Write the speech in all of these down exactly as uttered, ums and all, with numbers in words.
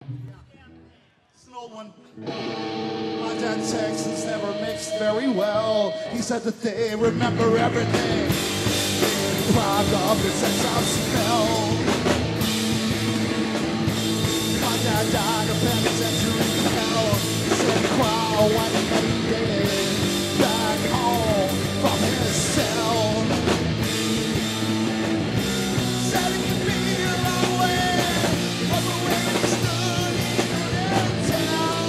It's an old one. My dad Texans never mixed very well. He said that they remember everything. Proud of the sense of smell. My dad died of penitentiary hell. He said cry when he made it back home from his cell. Said he could be a long way from the way he stood in town.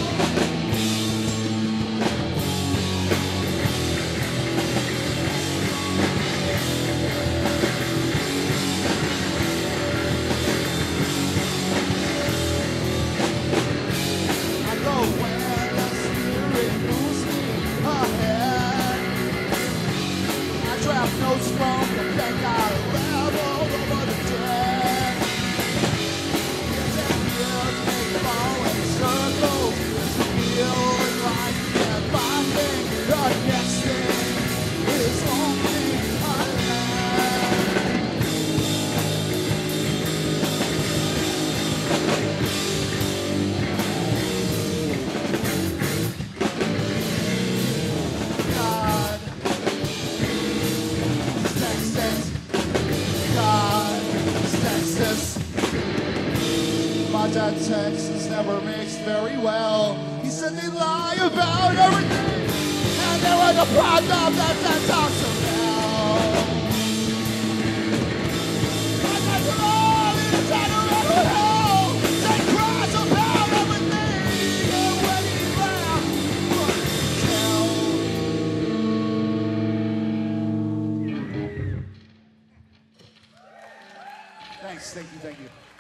I go where the spirit moves me ahead. I draft notes from the bank I level over the dead. Years and years make falling circles, feeling like that finding the next thing is only a land. God, Texas, God, Texas. My dad Texas never mixed very well. He said they lie about everything, and they were the product that that talks about. My dad's all inside of every hell. They cries about everything, and when he laughed, couldn't tell. Thanks, thank you, thank you.